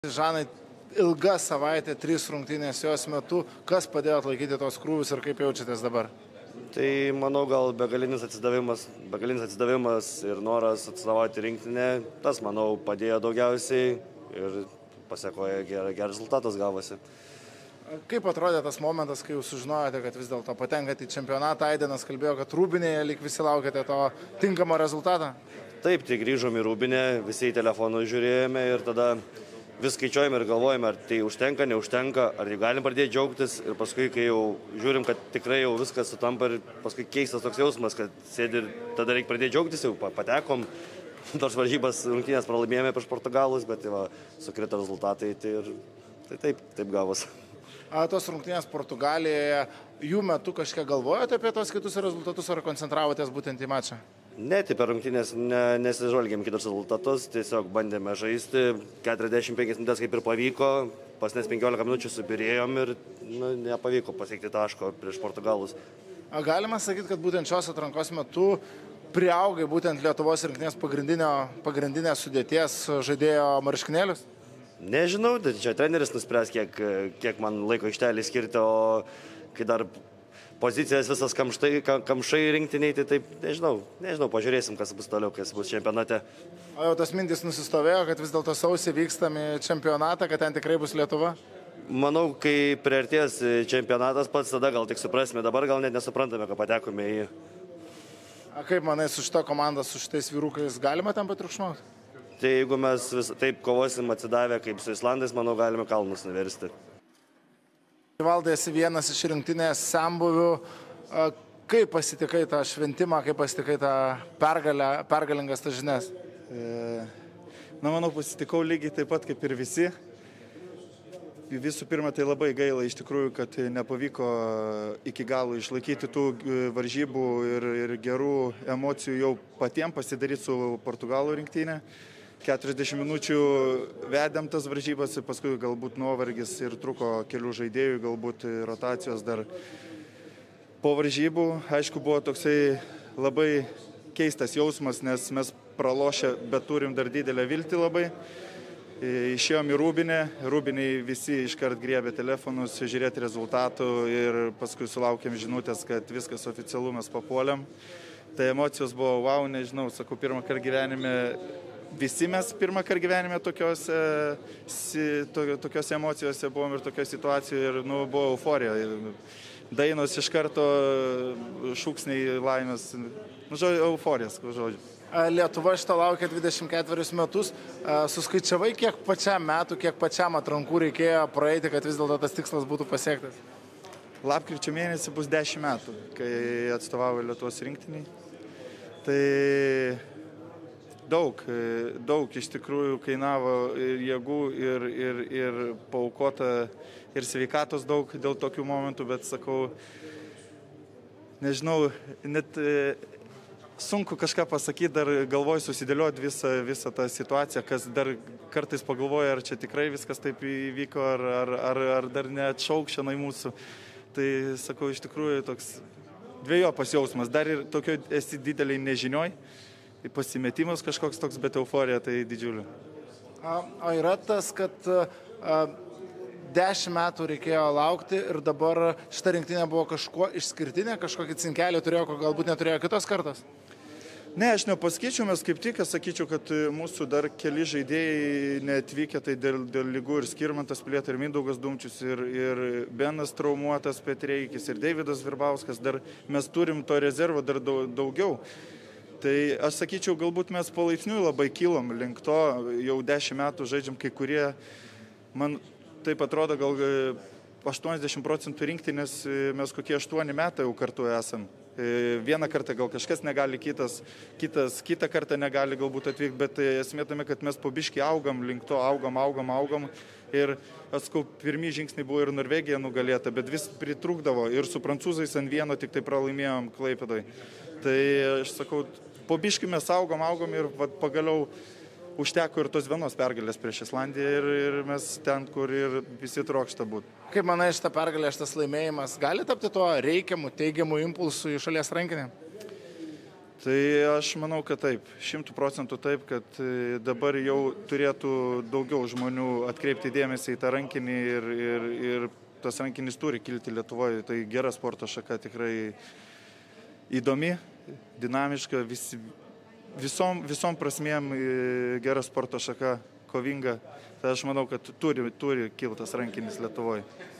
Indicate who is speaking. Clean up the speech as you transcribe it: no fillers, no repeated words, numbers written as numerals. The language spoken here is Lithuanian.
Speaker 1: Žanai, ilga savaitė, 3 rungtynės jos metu. Kas padėjo atlaikyti tos krūvius ir kaip jaučiatės dabar?
Speaker 2: Tai manau, gal begalinis atsidavimas ir noras atstovauti rinktinę, tas, manau, padėjo daugiausiai ir pasiekoje geras rezultatas gavosi.
Speaker 1: Kaip atrodė tas momentas, kai jūs sužinojote, kad vis dėlto patenkate į čempionatą? Aidenas kalbėjo, kad Rūbinėje lyg visi laukėte to tinkamo rezultato?
Speaker 2: Taip, tai grįžom į Rūbinę, visi į telefonus žiūrėjome ir tada vis skaičiuojame ir galvojame, ar tai užtenka, neužtenka, ar galim pradėti džiaugtis ir paskui, kai jau žiūrim, kad tikrai jau viskas sutampa ir paskui keistas toks jausmas, kad sėdi ir tada reikia pradėti džiaugtis, jau patekom, nors varžybas rungtynės pralaimėjome prieš Portugalus, bet va, sukrito rezultatai tai taip gavos.
Speaker 1: Tos rungtynės Portugalijoje, jų metu kažkiek galvojate apie tos kitus rezultatus ar koncentravotės būtent į mačą?
Speaker 2: Ne, tai per rungtynės nesižvalgėm kitus rezultatus, tiesiog bandėme žaisti, 45 minutės kaip ir pavyko, pasnes 15 minučių subirėjom ir nepavyko pasiekti taško prieš Portugalus.
Speaker 1: Galima sakyti, kad būtent šios atrankos metu priaugai būtent Lietuvos rinktinės pagrindinės sudėties žaidėjo marškinėlius?
Speaker 2: Nežinau, tai čia treneris nuspręs, kiek man laiko aikštelį skirti, o kai dar pozicijas visas kamšai rinktiniai, tai taip, nežinau, pažiūrėsim, kas bus toliau, kas bus čempionate.
Speaker 1: O jau tas mintis nusistovėjo, kad vis dėlto sausį vykstame į čempionatą, kad ten tikrai bus Lietuva?
Speaker 2: Manau, kai priartės čempionatas pats, tada gal tik suprasime, dabar gal net nesuprantame, kad patekome į jį.
Speaker 1: Kaip manai, su šito komanda, su šitais vyrukais galima ten patriukšmauti?
Speaker 2: Tai jeigu mes taip kovosim atsidavę kaip su Islandais, manau, galime kalnus nuversti.
Speaker 1: Valdai, esi vienas iš rinktinės senbuvių. Kaip pasitikai tą šventimą, kaip pasitikai tą pergalingas tas žinias?
Speaker 3: Manau, pasitikau lygiai taip pat kaip ir visi. Visų pirma, tai labai gaila iš tikrųjų, kad nepavyko iki galo išlaikyti tų varžybų ir gerų emocijų jau patiems pasidaryti su Portugalų rinktinė. 40 minučių vedėm tas varžybas, paskui galbūt nuovargis ir truko kelių žaidėjų, galbūt rotacijos dar po varžybų. Aišku, buvo toksai labai keistas jausmas, nes mes pralošę, bet turim dar didelę viltį labai. Išėjom į Rūbinę, Rūbiniai visi iškart griebė telefonus, žiūrėti rezultatų ir paskui sulaukėm žinutės, kad viskas oficialu, mes papuolėm. Tai emocijos buvo wow, nežinau, sakau, pirmą kartą gyvenime. Visi mes pirmą kartą gyvenime tokiose emocijose buvom ir tokioje situacijoje ir buvo euforija. Dainos iš karto, šūksniai laimės, euforijas, žodžiu.
Speaker 1: Lietuva šito laukia 24 metus. Suskaičiavai, kiek pačiam metų, kiek pačiam atrankų reikėjo praeiti, kad vis dėlto tas tikslas būtų pasiektas?
Speaker 3: Lapkričio mėnesį bus 10 metų, kai atstovavo Lietuvos rinktiniai. Tai daug iš tikrųjų kainavo ir jėgų ir paaukota ir sveikatos daug dėl tokių momentų, bet sakau, nežinau, net sunku kažką pasakyti, dar galvoj susidėlioti visą tą situaciją, kas dar kartais pagalvoja, ar čia tikrai viskas taip įvyko, ar dar neatšaukščianai mūsų. Tai sakau, iš tikrųjų toks dvejopas jausmas, dar ir tokio esi dideliai nežinioj. Pasimetimas kažkoks toks, bet euforija tai didžiulė.
Speaker 1: O yra tas, kad 10 metų reikėjo laukti ir dabar šita rinktinė buvo kažkuo išskirtinė, kažkokį cinkelį turėjo, ko galbūt neturėjo kitos kartos?
Speaker 3: Ne, aš nepasakyčiau, mes kaip tik sakyčiau, kad mūsų dar keli žaidėjai neatvykę, tai dėl lygų ir Skirmantas Plėta, ir Mindaugas Dumčius, ir Benas traumuotas Petreikis, ir Deividas Virbauskas, dar mes turim to rezervo dar daugiau. Tai aš sakyčiau, galbūt mes palaipsniui labai kilom link to, jau 10 metų žaidžiam kai kurie, man taip atrodo, gal 80% rinktinės mes kokie 8 metai jau kartu esam. Vieną kartą gal kažkas negali, kitą kartą negali galbūt atvykti, bet esmė tame, kad mes po biškį augam link to, augam. Ir atskau, pirmi žingsniai buvo ir Norvegija nugalėta, bet vis pritrūkdavo ir su prancūzais ant vieno tik tai pralaimėjom Klaipėdoj. Tai aš sakau, po biškį mes augam ir pagaliau užteko ir tos vienos pergalės prieš Islandiją ir mes ten, kur ir visi trokšta būti.
Speaker 1: Kaip manai, šitą pergalę, šitas laimėjimas gali tapti tuo reikiamu, teigiamu impulsu į šalies rankinę?
Speaker 3: Tai aš manau, kad taip, 100% taip, kad dabar jau turėtų daugiau žmonių atkreipti dėmesį į tą rankinį ir tas rankinis turi kilti Lietuvoje. Tai gera sporto šaka, tikrai įdomi, dinamiška, visom prasmėm gera sporto šaka, kovinga. Tai aš manau, kad turi kiltas rankinis Lietuvoje.